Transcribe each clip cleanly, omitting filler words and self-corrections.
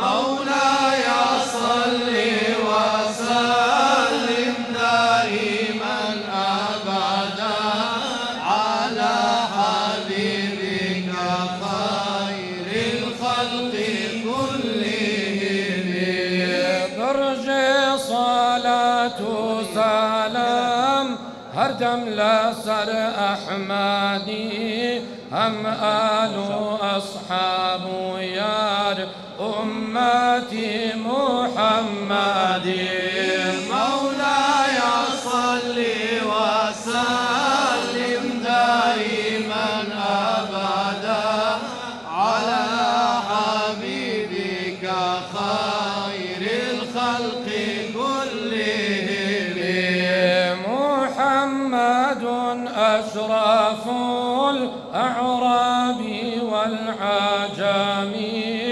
مولاي صل وسلم دائما أبدا على حبيبك خير الخلق كلهم. برجي صلاة سلام هردم لسر أحمدي هم آل أصحاب يار أمتي محمدي. مولاي صل وسلم دائما أبدا على حبيبك خير الخلق كلهم. محمد أشرف الأعراب والعجم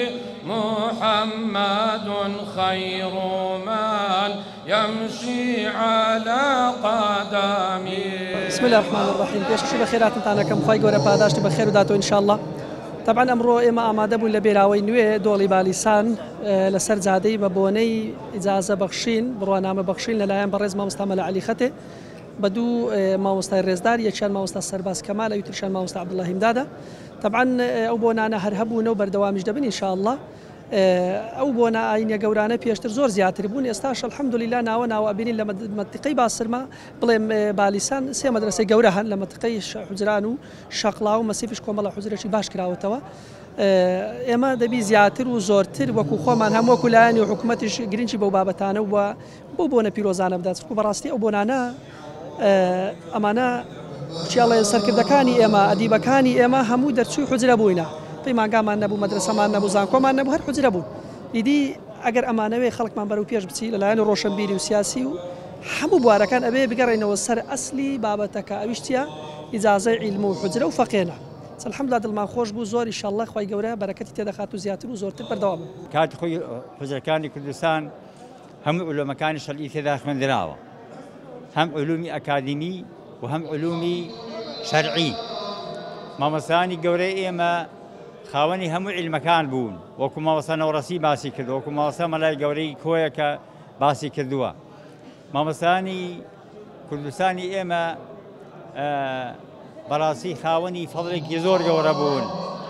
محمد خير من يمشي على قدمه. بسم الله الرحمن الرحيم. پێشکەشی بە خێراتتانەکەم خی گەورە پاداشتی بە خێر و داتەوە ئینشاءالله. طبعا ئەمڕۆ ئێمە ئامادە بوون لە بێراوەی نوێ دۆڵی بالیسان لەسەر جادەی بە بۆنەی ئیجازە بەخشین بڕوانامە بەخشین لەلایەن بەڕێز مامۆستا مەلا عەلی خەتێ بە دوو مامۆستای ڕێزدار، یەکیان مامۆستا سەرباز کەمالە، یوتریشیان مامۆستا عەبدوڵڵاهی هیمدادە. طبعا ئەو بۆنانە هەر هەبوونە و بەردەوامیش دەبن ئینشاءالله. ئەو بۆنە ئاینە گەورانە پێشتر زۆر زیاتر بوون، ئێستاش الحەمدولیلا ناوە ئەبینین لە مەنتیقەی باسرما بڵێم بالیسان سێ مەدرسەی گەورە هەن لە مەنتیقەی حوجران و شەقڵا و مەسیفش کۆمەڵە حوجرێکی باش کراوەتەوە. ئێمە دەبی زیاتر و زۆرتر وەکو خۆمان هەم وەکو لایەنی و حکوومەتیش گرنگی بەو بابەتانە و بۆ بۆنە پیرۆزانە بدات. چکو بەڕاستی ئەو بۆنانە ئەمانە چیاڵێ سەرکردەکانی ئێمە ئەدیبەکانی ئێمە هەموو دەرچووی حوجرە بووینە، پەیمانگامان نەبوو، مەدرسەمان نەبوو، زانکۆمان نەبوو، هەر حوجرە بوو. ئیدی ئەگەر ئەمانەوەی خەڵکمان بەرەو پێش بچی لەلایەن ڕۆشنبیری و سیاسی و هەموو بوارەکان ئەبێ بگەڕێنەوە سەر ئەسلی بابەتەکە، ئەویشتە ئیجازەی عیلم و حوجرە و فەقێنە. الحەمدولیلا دڵمان خۆش بوو زۆر ئینشاءالله خی گەورە بەرەکەتی تێدەخات و زیاتر و زۆرتر بەردەوام. کاتی خۆی حوجرەکانی کوردستان هەموو علومەکانی شەرعی تێدا خوێندراوە، هەم علومی ئەکادمی و هەم علومی شەرعی. مامۆستایانی گەورەی ئێمە خاوەنی هەموو عیلمەکان بوون، وەکو مامۆستا نەوڕەسی باسی کردو، وەکو مامۆستا مەلای گەورەی کۆیە کە باسی کردووە. مامۆستایانی کوردستانی ئێمە بەڕاستی خاوەنی فەضڵێکی زۆر گەورە بوون،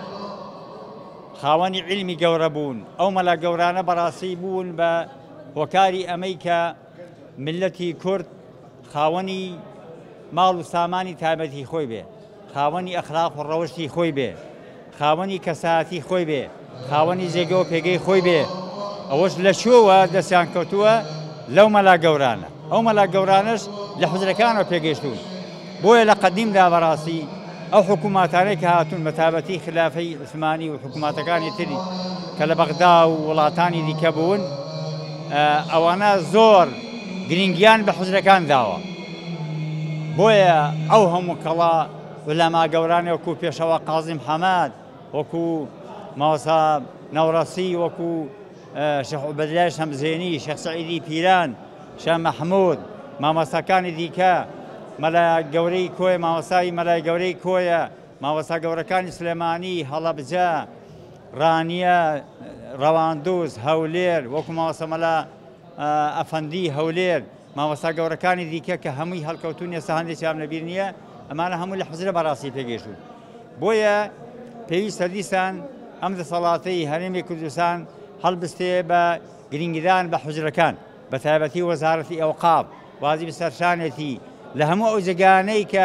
خاوەنی عیلمی گەورە بوون. ئەو مەلا گەورانە بەڕاستی بوون بە هۆکاری ئەمەی کە ملەتی کورد خاوەنی ماڵ و سامانی تایبەتی خۆی بێ، خاوەنی ئەخلاق و ڕەوشتی خۆی بێ، خاوەنی کەساەتی خۆی بێ، خاوەنی جێگە و پێگەی خۆی بێ. ئەوەش لە شۆوە دەستیان کەوتووە لەو مەلا گەورانە. ئەو مەلا گەورانش لە حوجرەکانەوە پێگەیشتون. بۆیە لە قەدیمدا بەڕاستی ئەو حکوماتانەی کە هاتوون بە تایبەتی خلافەی عوسمانی و حکوماتەکانی تری کە لە بەغدا و وڵاتانی دیکە بوون، ئەوانە زۆر گرنگیان بە حوجرەکان داوە. بۆیە ئەو هەموو کەڵا ولەما گەورانی وەکو پێشەوە قازم حەماد، وەکو مامۆستا نەوڕەسی، وەکو شێخ عوبەدلای شەمزێنی، شێخ سەعیدی پیران، شێخ مەحموود، مامۆستاکانی دیکە، مەلای گەورەی کۆیە، مامۆستای مەلای گەورەی کۆیە، مامۆستا گەورەکانی سلێمانی، هەڵەبجە، ڕانیە، ڕەواندوز، هەولێر، وەکو مامۆستا مەلا ئەفەندی هەولێر، مامۆستا گەورەکانی دیکە کە هەمووی هەڵکەوتون ئێستا هەندێکیان لەبیر نییە، ئەمانە هەموو لە حوجرە بەڕاستی پێگەیشتون. بۆیە پێویستە دیسان ئەم دەسەڵاتەی هەرێمی کوردستان هەڵبستێ بە گرنگدان بە حوجرەکان، بە تایبەتی وەزارەتی ئەوقاف، واجب سەرشانێتی لە هەموو ئەو جێگانەی کە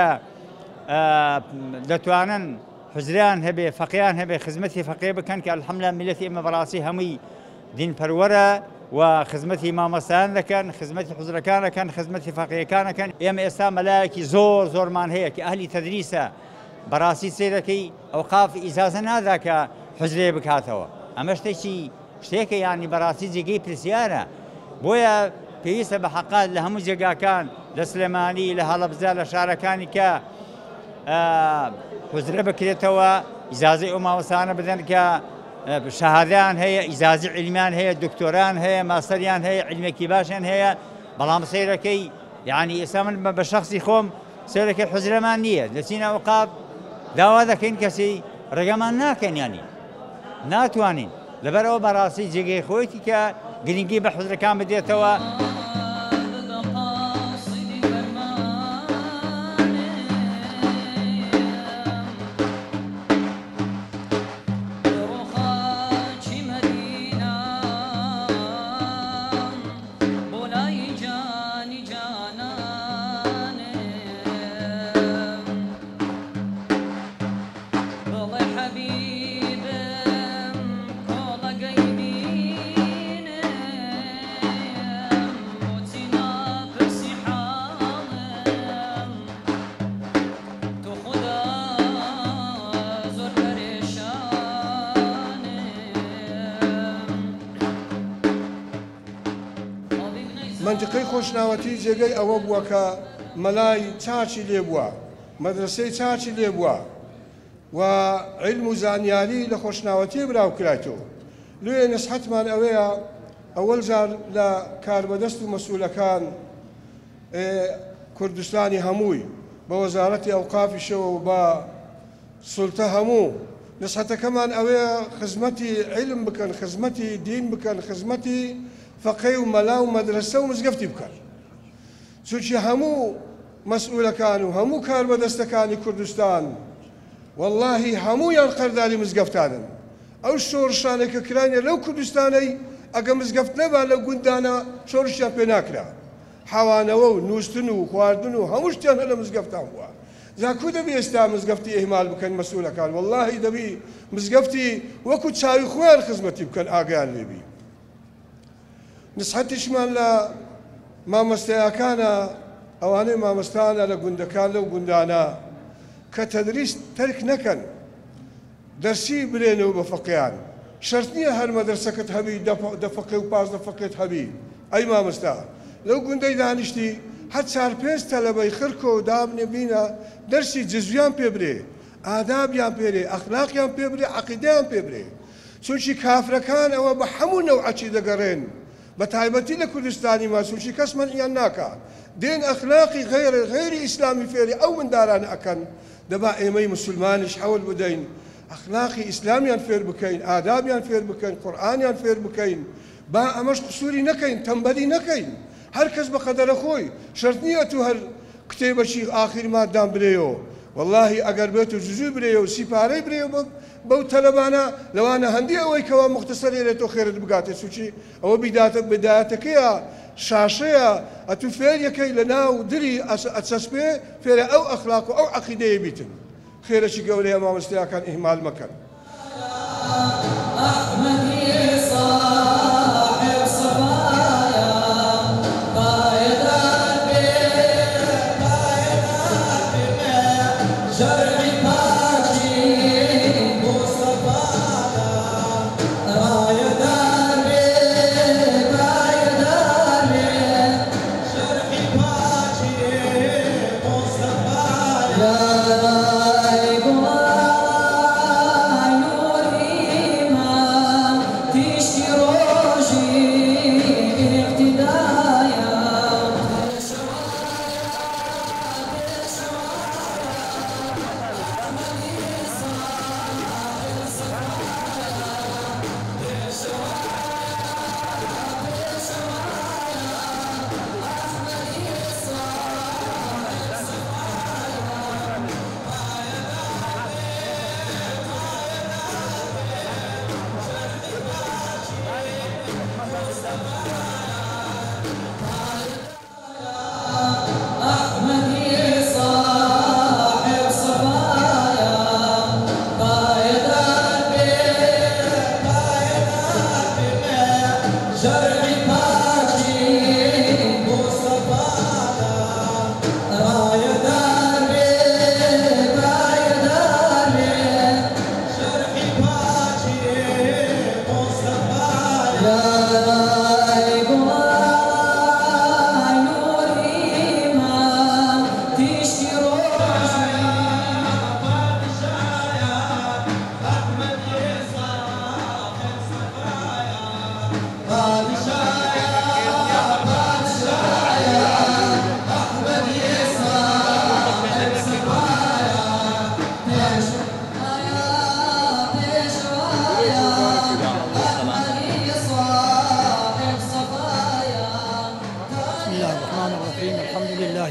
دەتوانن حوجریان هەبێ، فەقییان هەبێ، خزمەتی فەقێ بکەن کە الحەمدولیلا میلەتی ئێمە بەڕاستی هەمووی دینپەروەرە و خزمەتی مامۆستایان دەکەن، خزمەتی حوجرەکان دەکەن، خزمەتی فەقیەکان دەکەن. ئێمە ئێستا مەلایەکی زۆرمان هەیە کە ئەهلی تەدریسە، بەڕاستی سێرەکەی ئەوقاف ئیجازە نادا کە حوجرێ بکاتەوە. ئەمە شتێکە یانی بەڕاستی جێگەی پرسیارە. بۆیە پێویستە بە حەقات لە هەموو جێگاکان، لە سلێمانی، لە هەڵەبجە، لە شارەکانی کە حوجرە بکرێتەوە، ئیجازەی ئەو مامۆستایانە بدەن کە شەهادەیان هەیە، ئیجازەی عیلمیان هەیە، دکتۆران هەیە، ماستەریان هەیە، عیلمێکی باشیان هەیە. بەڵام سەیرەکەی یعنی ئێستا من بە شەخصی خۆم سەیرەکەی حوجرەمان نییە، دەچین ئەوقاف داوا دەکەین کەسی ڕێگەمان ناکەن، ینی ناتوانین لەبەرەوە بەڕاستی جێگەی خۆیەتی کە گرنگی بە حوزەکان بدێتەوە. منطقەی خۆشناوەتی جێگەی ئەوە بووە کە مەلای چاچی لێ بووە، مەدرسەی چاچی لێ بووە و علم و زانیاری لە خۆشناوەتی براو کرایەوە. لێ نسحەتمان ئەوەیە ئەوەل جار لە کاربەدەست و مەسئولەکان کوردستانی هەمووی بە وەزارەتی ئەوقافیشەوە و بە سوڵتە هەموو نسحەتەکەمان ئەوەیە خزمەتی علم بکەن، خزمەتی دین بکەن، خزمەتی فەقێ و مەلا و مەدرسە و مزگەفتی بکەن. چونکی هەموو مەسئولەکان و هەموو کاربەدەستەکانی کوردستان واللهی هەموویان قەرداری مزگەفتانن. ئەو شۆڕشانێک کە کرانە لەو کوردستانەی ئەگە مزگەفت نەبا لەو گوندانە شۆڕشیان پێ ناکرا. حەوانەوە و نووستن و خواردن و هەموو شتیان هە لە مزگەفتان بووە. زاکو دەبی ئێستا مزگەفتی ئیهمال بکەن مەسئولەکان، واللهی دەبی مزگەفتی وەکو چاوی خۆیان خزمەتی بکەن ئاگیان لێبی. نسحەتیشمان لە مامۆستایەکانە ئەوانەی مامۆستانە لە گوندەکان لەو گوندانە کە تەدریس تەرک نەکەن، دەرسی برێنەوە بە فەقیان. شەرت نییە هەر مەدرسەکەت هەبی دە فەقێ و پازدە فەقێت هەبی. ئەی مامۆستا لەو گوندەی دانیشتی هەر چار پێنج تەلەبەی خرکۆ و دابنێ بینە دەرسی جزویان پێ برێ، ئادابیان پێرێ، ئەخلاقیان پێ برێ، عەقیدەیان پێ برێ. چونکی کافرەکان ئەوە بە هەموو نەوعەچی دەگەڕێن، بە تایبەتی لە کوردستانی ماسوچی کەس منعیان ناکە. دێن ئەخلاقی غەیری ئیسلامی فێری ئەو مندارانە ئەکەن. دەبا ئێمەی مسلمانیش حەول بدەین ئەخلاقی ئیسلامیان فێر بکەین، ئادابیان فێر بکەین، قورئانیان فێر بکەین. با ئەمەش قسووری نەکەین، تەمبەلی نەکەین. هەر کەس بە قەدەرە خۆی. شەرت نییە تو هەر کتێبەشی ئاخیر ماددان برێەوە. واللهی ئەگەر بێت و جزوو برێ و سیپارەی برێ بەو تەلەبانە لەوانە هەندی ئەوەی کەوا مختصەری لێتۆ خێرت بگاتێ. سوچی ئەوە بدایەتەکەیە، شاشەیە، ئەتو فێریەکەی لە ناو دری ئەچەسپێ فێرە ئەو ئەخلاق و ئەو عەقیدەیە بیتن. خێرەی گەورەیە مامۆستایەکان ئیهمال مەکەن.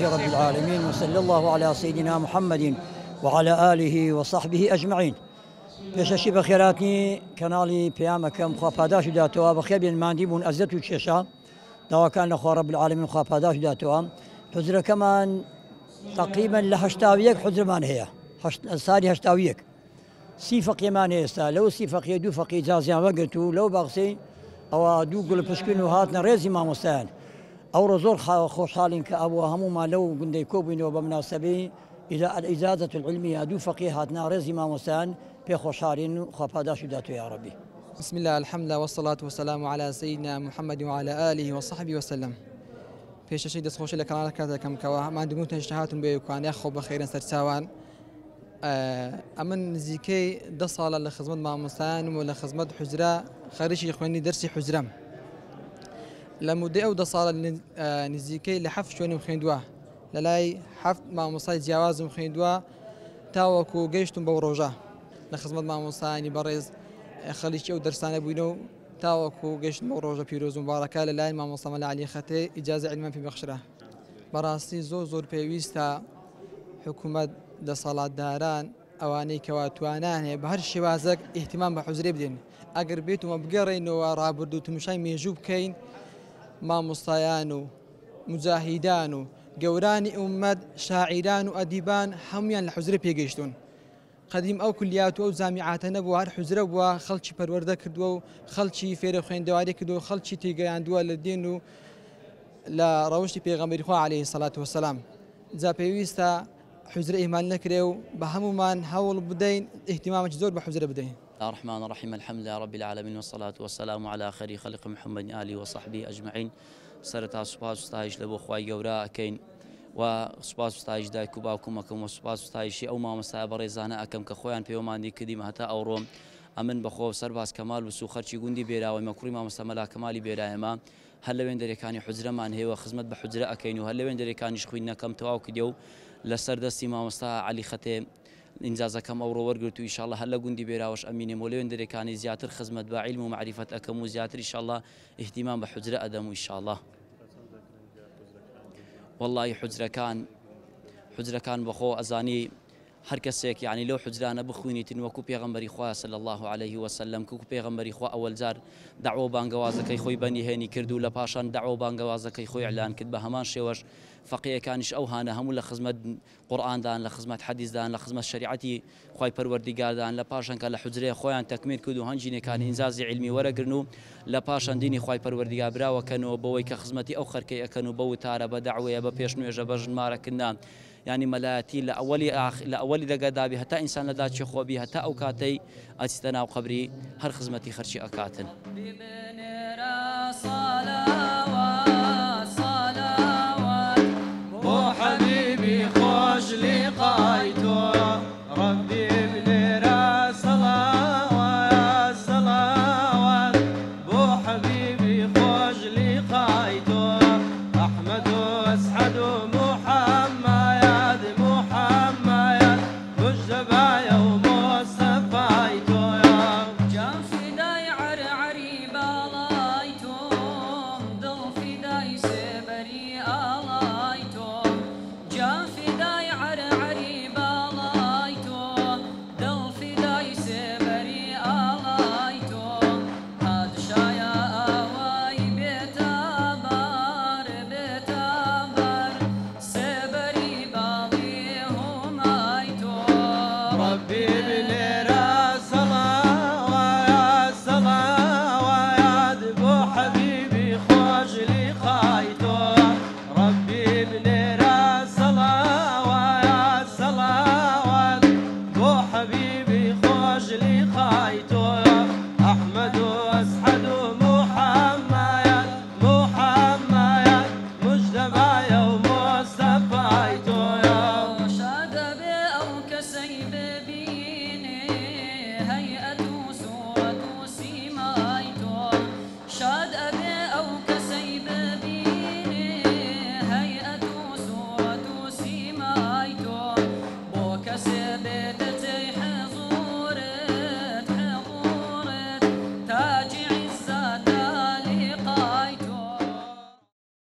رب العالمين، وصلى الله على سيدنا محمد وعلى آله وصحبه أجمعين. پێشەشی بە خێراتنی کەناڵی پەیامەکەم خوا پاداش بداتەوە، بەخێر بێن ماندی بوون ئەزەت و کێشە داواکان لە خوا رب العالمین خوا پاداش بداتەوە. حوزرەکەمان تقریبا لە 81 حوزرمان هەیە، ساڵی 81 30 فەقیەمان هەیە ئێستا. لەو 30 فەقیە 2 فەقی جازیان وەگرت و لەو باخسەی ئەوە 2 گوڵ پشکن و هاتنە ڕێزی مامۆستایان. ئەوڕۆ زۆر خۆشحاڵین کە ئەوە هەمومان لەو گوندەی کۆبووینەوە بە مناسبەی الإجازة العلمية دو فقيه هاتنا رزي ما مسان بخوشارين وخفاداش داتو يا ربي. بسم الله الحمد لله والصلاة والسلام على سيدنا محمد وعلى آله وصحبه وسلم. پیش شيء دست خوش لكنا كذا كم كوا ما عندي ممكن اجتهاد بيكون ياخذ بخير سرساوان. أمن زيكي دصالة لخدمة مع مسان ولا خدمة حجرة خارجي إخواني درسي حجرة. لمدة أو دصالة نزيكي لحف شوني مخندوه. للاي حفت مع مصاي جواز مخيندوا تاوكو جيشتم بوروجا لخدمة مع مصاي برز خليش أو درسانة بينو تاوكو جيشتم بوروجا بيروز مباركة للاي مع مصطفى علي خطي إجازة علما في بخشرة براسي زور بيويستا حكومة دصالات داران أواني كواتوانان بهر الشوازك اهتمام بحزري بدين أقر بيتو مبقرين ورابردو تمشاي ميجوب كين مع مصايانو مجاهدانو جوراني أمد شاعران وأديبان حميان لحزرة بيجيشتون قديم أو كليات أو جامعات نبوا هر حزرة بوا خلشي پرورده كردو خلشي فير خوين دواري كردو خلشي تيجان دوا للدين لا روشي بيغمبر خوا عليه الصلاة والسلام جا بيويستا حزرة إهمال نكريو بهمومان هول بدين اهتمام جزور بحزرة بدين. الرحمن الرحيم الحمد لله رب العالمين والصلاة والسلام على خير خلق محمد آله وصحبه أجمعين. سرتا سوپاس ستایش لبو خوای گەورە ئەکەین و سوپاس ستایش دایک و باوکومەکەم و سوپاس ستایشی ئەو مامۆستای بەڕێزانە ئەکەم کە خۆیان پێوەماندی کردیم هەتا ئەوڕۆم ئەمن بەخۆ سەرباز کەمال وسو خەرچی گوندی بێراوەی مەکوڕی مامۆستا مەلا کەمالی بێرایەمە هەر لەوێن دەرێکانی حوزرەمان هەیە خزمەت بە حوزرە ئەکەین و هەر لەوێن دەرێکانیش خوێندنەکەم تەواو کردێ و لەسەر دەستی مامۆستا عەلی خەتێ ئینجازەکەم ئەوڕۆ وەرگرت و ئینشاءڵڵا هەر لە گوندی بێراوەش ئەمینێم و لەوێن دەرێکانی زیاتر خزمەت بە عیلم و معریفەت ئەکەم و زیاتر ئینشاءڵڵا اهتیمام بە حوزرە ئەدەم و ئینشاءڵڵا. والله حجرەکان بەخۆ ئەزانی هەر کەسێک یعنی لەو حجرانە بخوێنیتن وەکو پێغەمبەری خوا صلی الله عليه وسلم کە پێغەمبەری خوا ئەوەل جار دعوە بانگەوازەکەی خۆی بەنیهێنی کرد و لە پاشان دعوە بانگەوازەکەی خۆی ئەعلان کرد بە هەمان شێوەش فەقیهەکانیش ئەو هانە هەموو لە خزمەت قورئاندان لە خزمەت حەدیثدان لە خزمەت شریعەتی خوای پەروەردیگاردان لە پاشان کە لە حجرەیە خۆیان تەکمیل کرد و هەنجینێکانی ئینجازی علمی وەرەگرن و لە پاشان دینی خوای پەروەردیگار براوەکەنەوە بەوەی کە خزمەتی ئەو خەرکەی ئەکەن و بە وتارە بە دعوەیە بە پێشنوێژە بە ژمارەکردان يعني ملاتي لأولي دقادابي حتى إنسان لدات شخوبي حتى أو كاتي أتستنا وقبري هر خزمتي خرشي أكاتن. بو حبيبي خوش لقايتو ربي بنرى صلوات بو حبيبي